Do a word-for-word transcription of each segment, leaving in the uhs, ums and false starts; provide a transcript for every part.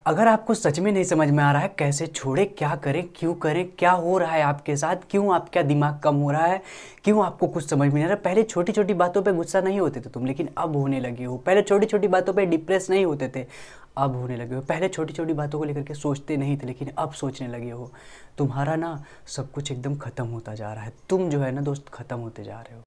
अगर आपको सच में नहीं समझ में आ रहा है कैसे छोड़े, क्या करें, क्यों करें, क्या हो रहा है आपके साथ, क्यों आपका दिमाग कम हो रहा है, क्यों आपको कुछ समझ में नहीं आ रहा। पहले छोटी छोटी बातों पे गुस्सा नहीं होते थे तुम, लेकिन अब होने लगे हो। पहले छोटी छोटी बातों पे डिप्रेस नहीं होते थे, अब होने लगे हो। पहले छोटी छोटी बातों को लेकर के सोचते नहीं थे, लेकिन अब सोचने लगे हो। तुम्हारा ना सब कुछ एकदम ख़त्म होता जा रहा है। तुम जो है ना दोस्त, ख़त्म होते जा रहे हो।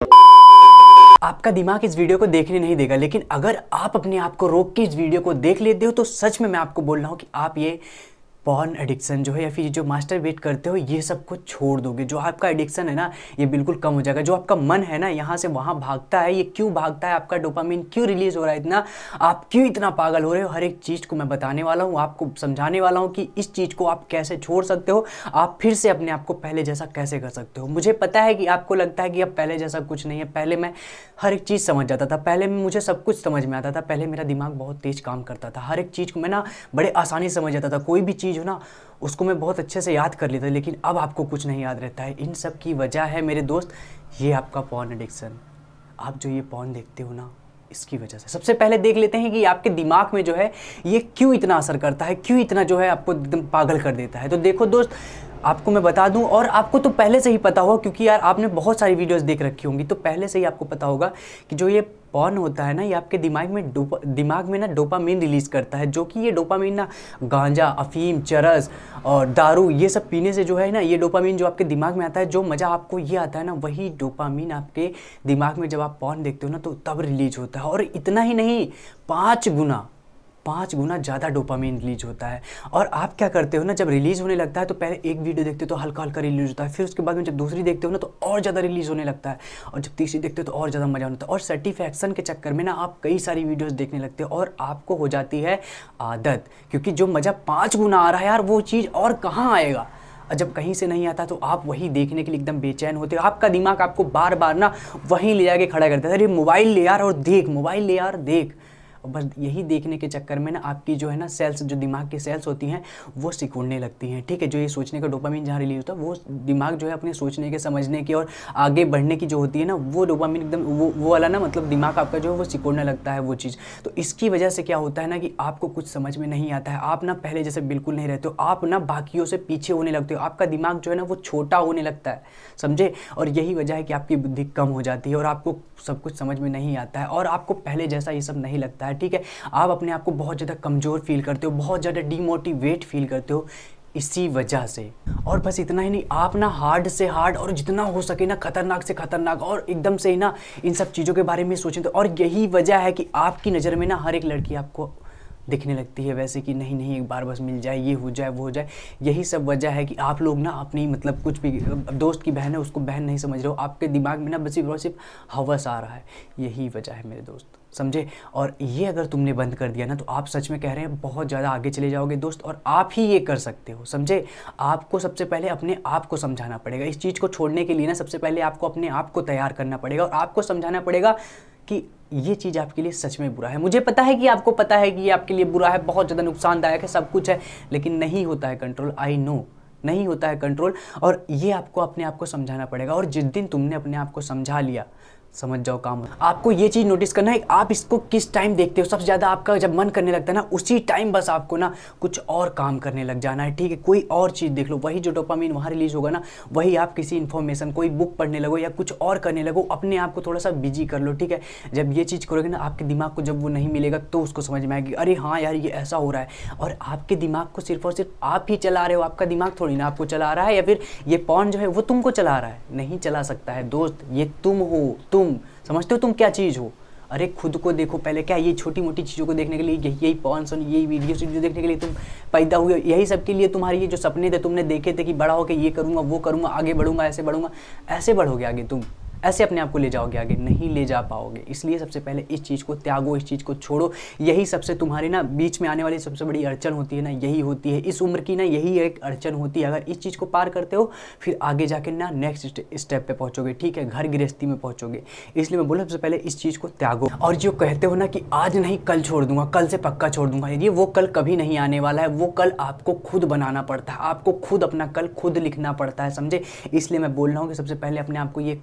आपका दिमाग इस वीडियो को देखने नहीं देगा, लेकिन अगर आप अपने आप को रोक के इस वीडियो को देख लेते हो तो सच में मैं आपको बोल रहा हूँ कि आप ये पॉर्न एडिक्शन जो है या फिर जो मास्टरबेट करते हो ये सब कुछ छोड़ दोगे। जो आपका एडिक्शन है ना ये बिल्कुल कम हो जाएगा। जो आपका मन है ना यहाँ से वहाँ भागता है, ये क्यों भागता है, आपका डोपामिन क्यों रिलीज हो रहा है इतना, आप क्यों इतना पागल हो रहे हो, हर एक चीज़ को मैं बताने वाला हूँ, आपको समझाने वाला हूँ कि इस चीज़ को आप कैसे छोड़ सकते हो, आप फिर से अपने आप को पहले जैसा कैसे कर सकते हो। मुझे पता है कि आपको लगता है कि अब पहले जैसा कुछ नहीं है। पहले मैं हर एक चीज़ समझ जाता था, पहले मुझे सब कुछ समझ में आता था, पहले मेरा दिमाग बहुत तेज़ काम करता था, हर एक चीज़ को मैं ना बड़े आसानी से समझ जाता था। कोई भी चीज़ हो ना उसको मैं बहुत अच्छे से याद कर लेता, लेकिन अब आपको कुछ नहीं याद रहता है। इन सब की वजह है मेरे दोस्त ये आपका पॉर्न एडिक्शन। आप जो ये पॉर्न देखते हो ना इसकी वजह से। सबसे पहले देख लेते हैं कि आपके दिमाग में जो है ये क्यों इतना असर करता है, क्यों इतना जो है आपको एकदम पागल कर देता है। तो देखो दोस्त, आपको मैं बता दूं, और आपको तो पहले से ही पता होगा क्योंकि यार आपने बहुत सारी वीडियोस देख रखी होंगी, तो पहले से ही आपको पता होगा कि जो ये पॉर्न होता है ना ये आपके दिमाग में डोपा दिमाग में ना डोपामिन रिलीज करता है। जो कि ये डोपामिन ना गांजा, अफीम, चरस और दारू ये सब पीने से जो है ना ये डोपामिन जो आपके दिमाग में आता है, जो मज़ा आपको ये आता है ना वही डोपामिन आपके दिमाग में जब आप पॉर्न देखते हो ना तो तब रिलीज होता है। और इतना ही नहीं, पाँच गुना पाँच गुना ज़्यादा डोपामिन रिलीज होता है। और आप क्या करते हो ना, जब रिलीज़ होने लगता है तो पहले एक वीडियो देखते हो तो हल्का हल्का रिलीज होता है, फिर उसके बाद में जब दूसरी देखते हो ना तो और ज़्यादा रिलीज होने लगता है, और जब तीसरी देखते हो तो और ज़्यादा मज़ा होता है। और सेटिस्फैक्शन के चक्कर में ना आप कई सारी वीडियोज़ देखने लगते हो और आपको हो जाती है आदत, क्योंकि जो मज़ा पाँच गुना आ रहा है यार वो चीज़ और कहाँ आएगा। और जब कहीं से नहीं आता तो आप वही देखने के लिए एकदम बेचैन होते हो। आपका दिमाग आपको बार बार ना वहीं ले जाके खड़ा करता है, अरे मोबाइल ले यार और देख, मोबाइल ले यार देख। और बस यही देखने के चक्कर में ना आपकी जो है ना सेल्स, जो दिमाग की सेल्स होती हैं वो सिकुड़ने लगती हैं। ठीक है, जो ये सोचने का डोपामिन जहाँ रिलीज होता है वो दिमाग जो है अपने सोचने के, समझने की और आगे बढ़ने की जो होती है ना वो डोपामिन एकदम वो वो वाला ना मतलब दिमाग आपका जो है वो सिकुड़ने लगता है वो चीज़। तो इसकी वजह से क्या होता है ना कि आपको कुछ समझ में नहीं आता है, आप ना पहले जैसे बिल्कुल नहीं रहते हो, आप ना बाकियों से पीछे होने लगते हो, आपका दिमाग जो है ना वो छोटा होने लगता है, समझे। और यही वजह है कि आपकी बुद्धि कम हो जाती है और आपको सब कुछ समझ में नहीं आता है और आपको पहले जैसा ये सब नहीं लगता है। ठीक है, आप अपने आप को बहुत ज़्यादा कमज़ोर फील करते हो, बहुत ज़्यादा डीमोटिवेट फील करते हो इसी वजह से। और बस इतना ही नहीं, आप ना हार्ड से हार्ड और जितना हो सके ना खतरनाक से खतरनाक और एकदम से ही ना इन सब चीज़ों के बारे में सोचें। तो और यही वजह है कि आपकी नज़र में ना हर एक लड़की आपको दिखने लगती है वैसे कि नहीं नहीं एक बार बस मिल जाए, ये हो जाए, वो हो जाए। यही सब वजह है कि आप लोग ना अपनी मतलब कुछ भी दोस्त की बहन है उसको बहन नहीं समझ रहे हो, आपके दिमाग में ना बस सिर्फ और सिर्फ हवस आ रहा है। यही वजह है मेरे दोस्त, समझे। और ये अगर तुमने बंद कर दिया ना तो आप सच में कह रहे हैं बहुत ज़्यादा आगे चले जाओगे दोस्त, और आप ही ये कर सकते हो, समझे। आपको सबसे पहले अपने आप को समझाना पड़ेगा। इस चीज़ को छोड़ने के लिए ना सबसे पहले आपको अपने आप को तैयार करना पड़ेगा और आपको समझाना पड़ेगा कि ये चीज़ आपके लिए सच में बुरा है। मुझे पता है कि आपको पता है कि ये आपके लिए बुरा है, बहुत ज़्यादा नुकसानदायक है, सब कुछ है, लेकिन नहीं होता है कंट्रोल। आई नो नहीं होता है कंट्रोल, और ये आपको अपने आप को समझाना पड़ेगा। और जिस दिन तुमने अपने आप को समझा लिया, समझ जाओ काम। आपको ये चीज़ नोटिस करना है आप इसको किस टाइम देखते हो। सबसे ज़्यादा आपका जब मन करने लगता है ना उसी टाइम बस आपको ना कुछ और काम करने लग जाना है। ठीक है, कोई और चीज़ देख लो, वही जो डोपामिन वहाँ रिलीज होगा ना वही आप किसी इन्फॉर्मेशन, कोई बुक पढ़ने लगो या कुछ और करने लगो, अपने आप को थोड़ा सा बिजी कर लो। ठीक है, जब ये चीज़ करोगे ना आपके दिमाग को जब वो नहीं मिलेगा तो उसको समझ में आएगी, अरे हाँ यार ये ऐसा हो रहा है। और आपके दिमाग को सिर्फ और सिर्फ आप ही चला रहे हो, आपका दिमाग थोड़ी ना आपको चला रहा है, या फिर ये पॉर्न जो है वो तुमको चला रहा है। नहीं चला सकता है दोस्त, ये तुम हो। तुम समझते हो तुम क्या चीज़ हो? अरे खुद को देखो पहले। क्या ये छोटी मोटी चीज़ों को देखने के लिए, यही यही पॉर्न सुन, यही वीडियो वीडियो देखने के लिए तुम पैदा हुए? यही सब के लिए तुम्हारे ये जो सपने थे तुमने देखे थे कि बड़ा होकर ये करूँगा, वो करूँगा, आगे बढ़ूँगा, ऐसे बढ़ूँगा, ऐसे बढ़ोगे आगे तुम, ऐसे अपने आप को ले जाओगे आगे? नहीं ले जा पाओगे। इसलिए सबसे पहले इस चीज़ को त्यागो, इस चीज़ को छोड़ो। यही सबसे तुम्हारे ना बीच में आने वाली सबसे बड़ी अड़चन होती है ना, यही होती है इस उम्र की ना, यही एक अड़चन होती है। अगर इस चीज़ को पार करते हो फिर आगे जाके ना नेक्स्ट स्टेप पे पहुँचोगे। ठीक है, घर गृहस्थी में पहुँचोगे। इसलिए मैं बोला सबसे पहले इस चीज़ को त्यागो। और जो कहते हो ना कि आज नहीं कल छोड़ दूंगा, कल से पक्का छोड़ दूंगा, ये वो कल कभी नहीं आने वाला है। वो कल आपको खुद बनाना पड़ता है, आपको खुद अपना कल खुद लिखना पड़ता है, समझे। इसलिए मैं बोल रहा हूँ कि सबसे पहले अपने आप को ये कल नहीं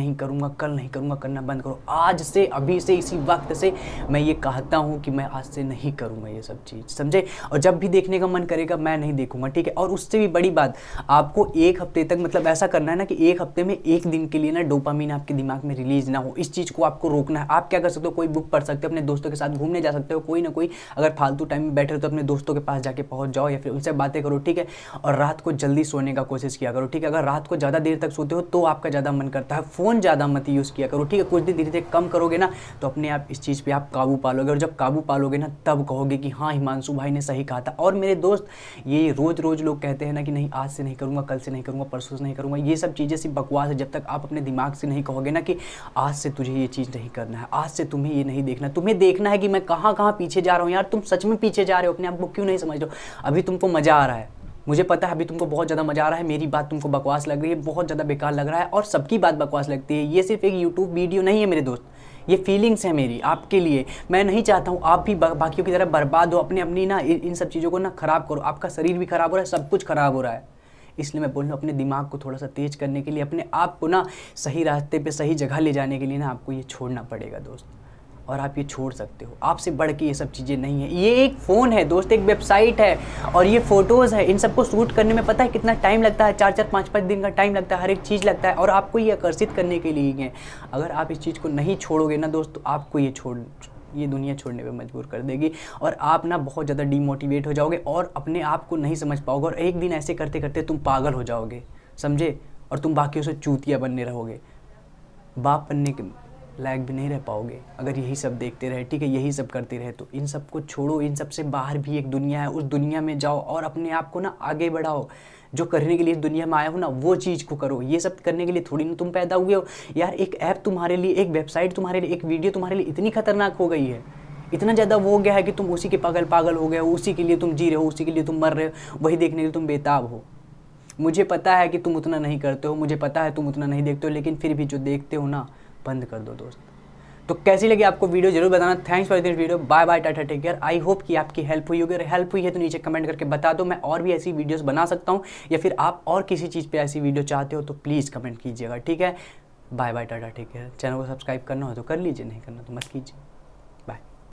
नहीं करूँगा, कल नहीं करूँगा, करना बंद करो। आज से, अभी से, इसी वक्त से मैं ये कहता हूँ कि मैं आज से नहीं करूँगा ये सब चीज़, समझे। और जब भी देखने का मन करेगा मैं नहीं देखूँगा, ठीक है। और उससे भी बड़ी बात, आपको एक हफ्ते तक मतलब ऐसा करना है ना कि एक हफ्ते में एक दिन के लिए ना डोपामीन आपके दिमाग में रिलीज ना हो, इस चीज़ को आपको रोकना है। आप क्या कर सकते हो, कोई बुक पढ़ सकते हो, अपने दोस्तों के साथ घूमने जा सकते हो, कोई ना कोई अगर फालतू टाइम में बैठे हो तो अपने दोस्तों के पास जाके पहुँच जाओ या फिर उनसे बातें करो, ठीक है। और रात को जल्दी सोने का कोशिश किया करो, ठीक है। अगर रात को ज़्यादा देर तक सोते हो तो आपका ज़्यादा मन करता है, फ़ोन ज़्यादा मत यूज़ किया करो, ठीक है। कुछ दिन धीरे धीरे कम करोगे ना तो अपने आप इस चीज़ पे आप काबू पालोगे, और जब काबू पालोगे ना तब कहोगे कि हाँ हिमांशु भाई ने सही कहा था। और मेरे दोस्त, ये रोज़ रोज़ लोग कहते हैं ना कि नहीं आज से नहीं करूँगा, कल से नहीं करूँगा, परसों से नहीं करूँगा, ये सब चीज़ें सिर्फ बकवास है। जब तक आप अपने दिमाग से नहीं कहोगे ना कि आज से तुझे ये चीज़ नहीं करना है, आज से तुम्हें ये नहीं देखना, तुम्हें देखना है कि मैं कहाँ कहाँ पीछे जा रहा हूँ। यार तुम सच में पीछे जा रहे हो, अपने आप को क्यों नहीं समझ रहे हो। अभी तुमको मज़ा आ रहा है, मुझे पता है अभी तुमको बहुत ज़्यादा मज़ा आ रहा है, मेरी बात तुमको बकवास लग रही है, बहुत ज़्यादा बेकार लग रहा है, और सबकी बात बकवास लगती है। ये सिर्फ एक यूट्यूब वीडियो नहीं है मेरे दोस्त, ये फीलिंग्स है मेरी आपके लिए। मैं नहीं चाहता हूँ आप भी बाकियों की तरह बर्बाद हो, अपनी अपनी ना इन सब चीज़ों को ना ख़राब करो। आपका शरीर भी ख़राब हो रहा है, सब कुछ ख़राब हो रहा है। इसलिए मैं बोल रहा हूँ अपने दिमाग को थोड़ा सा तेज़ करने के लिए, अपने आप को ना सही रास्ते पे सही जगह ले जाने के लिए ना आपको ये छोड़ना पड़ेगा दोस्त। और आप ये छोड़ सकते हो, आपसे बढ़ के ये सब चीज़ें नहीं है। ये एक फ़ोन है दोस्त, एक वेबसाइट है, और ये फ़ोटोज़ है। इन सबको शूट करने में पता है कितना टाइम लगता है, चार चार पाँच पाँच दिन का टाइम लगता है, हर एक चीज़ लगता है, और आपको ये आकर्षित करने के लिए ही है। अगर आप इस चीज़ को नहीं छोड़ोगे ना दोस्त तो आपको ये छोड़ ये दुनिया छोड़ने पे मजबूर कर देगी, और आप ना बहुत ज़्यादा डीमोटिवेट हो जाओगे और अपने आप को नहीं समझ पाओगे, और एक दिन ऐसे करते करते तुम पागल हो जाओगे, समझे। और तुम बाकियों से चूतिया बनने रहोगे, बाप बनने के लायक भी नहीं रह पाओगे अगर यही सब देखते रहे, ठीक है, यही सब करते रहे। तो इन सब को छोड़ो, इन सब से बाहर भी एक दुनिया है, उस दुनिया में जाओ और अपने आप को ना आगे बढ़ाओ। जो करने के लिए इस दुनिया में आए हो ना वो चीज़ को करो। ये सब करने के लिए थोड़ी ना तुम पैदा हुए हो यार। एक ऐप तुम्हारे लिए, एक वेबसाइट तुम्हारे लिए, एक वीडियो तुम्हारे लिए इतनी खतरनाक हो गई है, इतना ज़्यादा वो हो गया है कि तुम उसी के पागल पागल हो गए हो, उसी के लिए तुम जी रहे हो, उसी के लिए तुम मर रहे हो, वही देखने के लिए तुम बेताब हो। मुझे पता है कि तुम उतना नहीं करते हो, मुझे पता है तुम उतना नहीं देखते हो, लेकिन फिर भी जो देखते हो ना बंद कर दो दोस्त। तो कैसी लगी आपको वीडियो जरूर बताना। Thanks for this video, bye bye, tata, take care. I hope कि आपकी हेल्प हुई होगी, अगर हेल्प हुई है तो नीचे कमेंट करके बता दो, मैं और भी ऐसी वीडियोस बना सकता हूँ, या फिर आप और किसी चीज़ पे ऐसी वीडियो चाहते हो तो प्लीज़ कमेंट कीजिएगा, ठीक है। Bye bye, tata, take care. Channel को सब्सक्राइब करना हो तो कर लीजिए, नहीं करना तो मत कीजिए।